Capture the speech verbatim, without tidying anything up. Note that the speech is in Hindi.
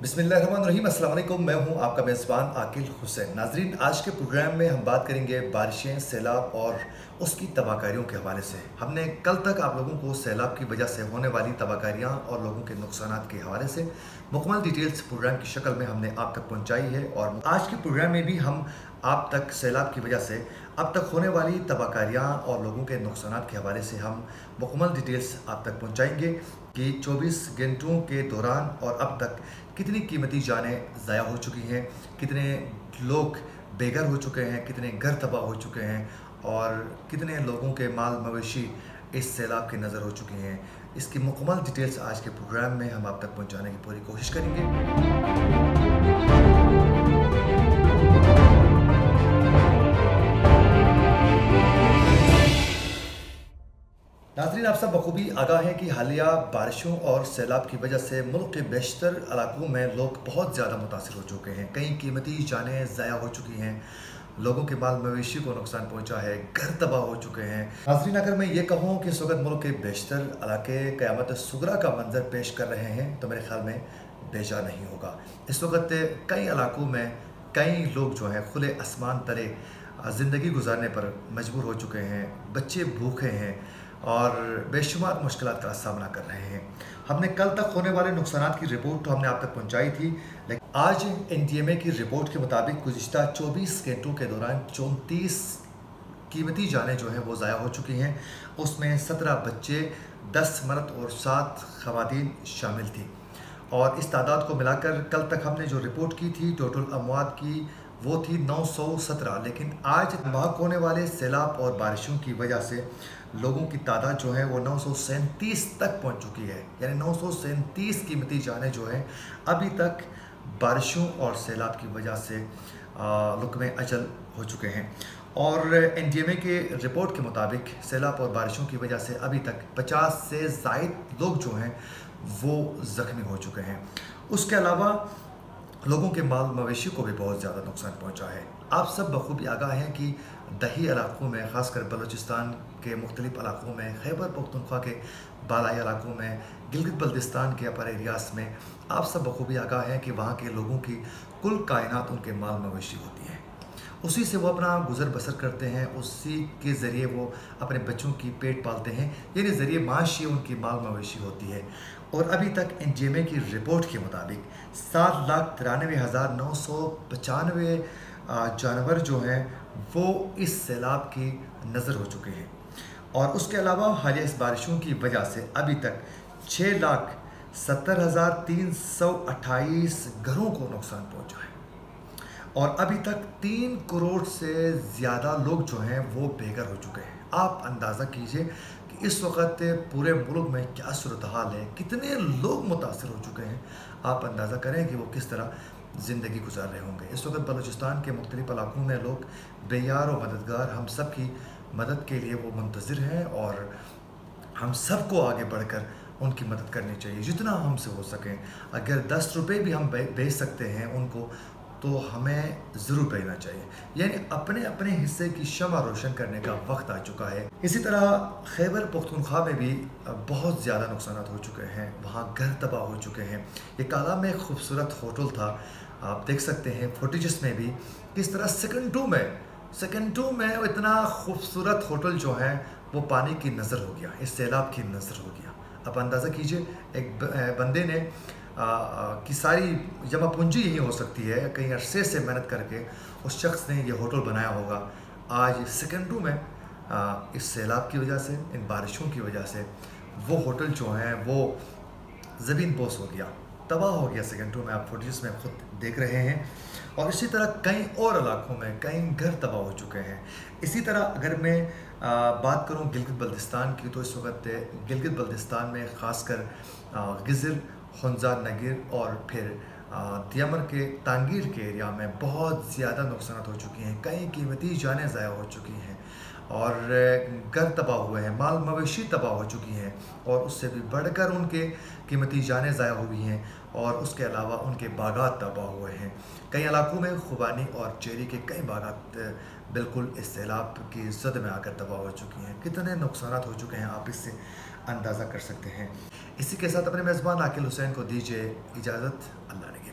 बिस्मिल्लाहिर्रहमानिर्रहीम, अस्सलाम वालेकुम। मैं हूं आपका मेज़बान आकिल हुसैन। नाजरीन, आज के प्रोग्राम में हम बात करेंगे बारिशें, सैलाब और उसकी तबाहकारियों के हवाले से। हमने कल तक आप लोगों को सैलाब की वजह से होने वाली तबाहकारियाँ और लोगों के नुकसानात के हवाले से मुकम्मल डिटेल्स प्रोग्राम की शक्ल में हमने आप तक पहुँचाई है। और आज के प्रोग्राम में भी हम आप तक सैलाब की वजह से अब तक होने वाली तबाहकारियाँ और लोगों के नुकसानात के हवाले से हम मुकम्मल डिटेल्स आप तक पहुँचाएँगे कि चौबीस घंटों के दौरान और अब तक कितनी कीमती जानें ज़ाया हो चुकी हैं, कितने लोग बेघर हो चुके हैं, कितने घर तबाह हो चुके हैं और कितने लोगों के माल मवेशी इस सैलाब की नज़र हो चुकी हैं। इसकी मुकम्मल डिटेल्स आज के प्रोग्राम में हम आप तक पहुंचाने की पूरी कोशिश करेंगे। नाज़रीन, आप सब बखूबी आगाह हैं कि हालिया बारिशों और सैलाब की वजह से मुल्क के बेशतर इलाकों में लोग बहुत ज़्यादा मुतासिर हो चुके हैं। कई कीमती जानें ज़ाया हो चुकी हैं, लोगों के माल मवेशी को नुकसान पहुंचा है, घर तबाह हो चुके हैं। नाज़रीन, अगर मैं ये कहूँ कि इस वक्त मुल्क के बेशतर इलाके क़यामत सुगरा का मंजर पेश कर रहे हैं तो मेरे ख्याल में बेजा नहीं होगा। इस वक्त कई इलाकों में कई लोग जो हैं खुले आसमान तले ज़िंदगी गुजारने पर मजबूर हो चुके हैं, बच्चे भूखे हैं और बेशुमार मुश्किलात का सामना कर रहे हैं। हमने कल तक होने वाले नुकसानात की रिपोर्ट तो हमने आप तक पहुंचाई थी, लेकिन आज एन टी एम ए की रिपोर्ट के मुताबिक गुज़िश्ता चौबीस घंटों के दौरान चौंतीस कीमती जानें जो हैं वो ज़ाया हो चुकी हैं। उसमें सत्रह बच्चे, दस मर्द और सात ख़वातीन शामिल थी। और इस तादाद को मिलाकर कल तक हमने जो रिपोर्ट की थी टोटल अमवात की वो थी नौ सौ सत्रह। लेकिन आज नाक होने वाले सैलाब और बारिशों की वजह से लोगों की तादाद जो है वो नौ सौ सैंतीस तक पहुँच चुकी है। यानी नौ सौ सैंतीस कीमती जानें जो हैं अभी तक बारिशों और सैलाब की वजह से लुक़्मे अजल हो चुके हैं। और एन डी एम ए के रिपोर्ट के मुताबिक सैलाब और बारिशों की वजह से अभी तक पचास से ज़ायद लोग जो हैं वो ज़ख्मी हो चुके हैं। उसके अलावा लोगों के माल मवेशी को भी बहुत ज़्यादा नुकसान पहुंचा है। आप सब बखूबी आगाह हैं कि दही इलाकों में, ख़ासकर बलूचिस्तान के मुख्तलिफ़ इलाकों में, खैबर पख्तूनख्वा के बालाई इलाकों में, गिलगित बल्तिस्तान के अपर एरियाज़ में, आप सब बखूबी आगाह हैं कि वहाँ के लोगों की कुल कायनात उनके माल मवेशी होती है। उसी से वो अपना गुज़र बसर करते हैं, उसी के ज़रिए वो अपने बच्चों की पेट पालते हैं, यानी ज़रिए माश ही उनकी माल मवेशी होती है। और अभी तक एन डी एम ए की रिपोर्ट के मुताबिक सात लाख तिरानवे हज़ार नौ सौ पचानवे जानवर जो हैं वो इस सैलाब की नज़र हो चुके हैं। और उसके अलावा हालिया इस बारिशों की वजह से अभी तक छः लाख सत्तर हज़ार तीन सौ अट्ठाईस घरों को नुकसान पहुँचा है। और अभी तक तीन करोड़ से ज़्यादा लोग जो हैं वो बेघर हो चुके हैं। आप अंदाज़ा कीजिए कि इस वक्त पूरे मुल्क में क्या सूरत हाल है, कितने लोग मुतासिर हो चुके हैं। आप अंदाज़ा करें कि वो किस तरह ज़िंदगी गुजार रहे होंगे। इस वक्त बलूचिस्तान के मुख्तलिफ़ इलाकों में लोग बेयार और मददगार हम सब की मदद के लिए वो मुंतज़िर हैं और हम सब को आगे बढ़कर उनकी मदद करनी चाहिए जितना हमसे हो सकें। अगर दस रुपये भी हम भेज सकते हैं उनको तो हमें ज़रूर भेजना चाहिए। यानी अपने अपने हिस्से की शम्मा रोशन करने का वक्त आ चुका है। इसी तरह खैबर पख्तूनख्वा में भी बहुत ज़्यादा नुकसान हो चुके हैं, वहाँ घर तबाह हो चुके हैं। ये काला में एक खूबसूरत होटल था, आप देख सकते हैं फुटेजेस में भी किस तरह सेकंड टू में सेकंड टू में इतना खूबसूरत होटल जो है वो पानी की नज़र हो गया, इस सैलाब की नज़र हो गया। अब अंदाज़ा कीजिए, एक बंदे ने आ, आ, की सारी जमा पूंजी यही हो सकती है, कई अरसे से मेहनत करके उस शख्स ने ये होटल बनाया होगा। आज सेकंडों में आ, इस सैलाब की वजह से, इन बारिशों की वजह से वो होटल जो है वो ज़मीन बोस हो गया, तबाह हो गया सेकंडों में। आप फुटेज में खुद देख रहे हैं। और इसी तरह कई और इलाकों में कई घर तबाह हो चुके हैं। इसी तरह अगर मैं आ, बात करूं गिलगित बल्तिस्तान की तो इस वक्त गिलगित बल्तिस्तान में ख़ासकर गिज़र, हुंज़ा, नगीर और फिर दियामर के तांगीर के एरिया में बहुत ज़्यादा नुकसान हो चुके हैं। कई कीमती जानें ज़ाया हो चुकी हैं और घर तबाह हुए हैं, माल मवेशी तबाह हो चुकी हैं और उससे भी बढ़कर उनके कीमती जानें ज़ाया हुई हैं और उसके अलावा उनके बागात तबाह हुए हैं। कई इलाकों में खुबानी और चेरी के कई बागात बिल्कुल इस सैलाब की ज़द में आकर तबाह हो चुकी हैं। कितने नुकसान हो चुके हैं आप इससे अंदाज़ा कर सकते हैं। इसी के साथ अपने मेज़बान आकिल हुसैन को दीजिए इजाज़त। अल्लाह ने